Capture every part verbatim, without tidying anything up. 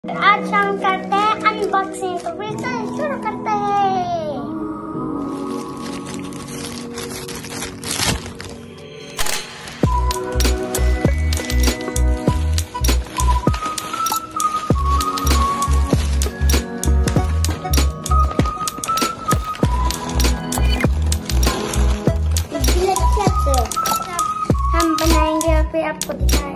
आज हम करते हैं अनबॉक्सिंग, तो बिल्कुल शुरू करते हैं। हम बनाएंगे और फिर आपको दिखाएंगे।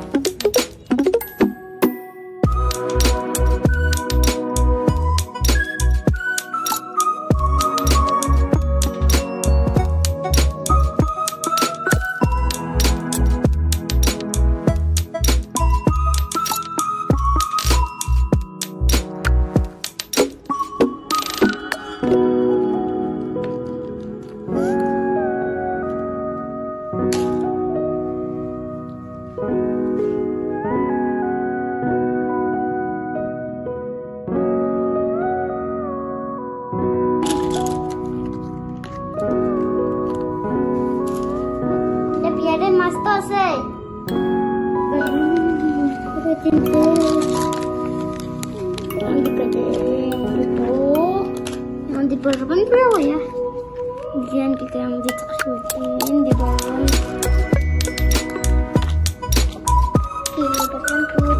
Biarin mas tos eh. Yang di bawah berapa ya? Kemudian kita yang ditusukin di bawah. Ini bercampur.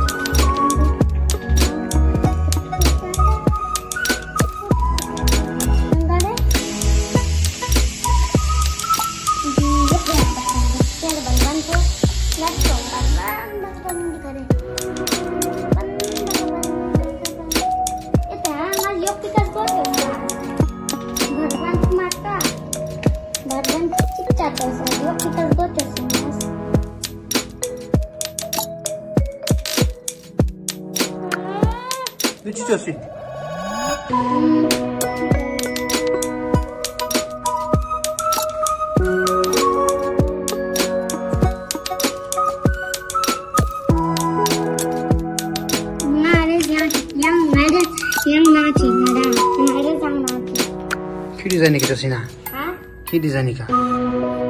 Yuk kita gocor sih mas. Lucu sih. Hmm. Nggak ada yang yang nggak ada yang naci, nggak ada nggak ada yang naci. Kiri design kita sih nah? Hah? Kiri design kita.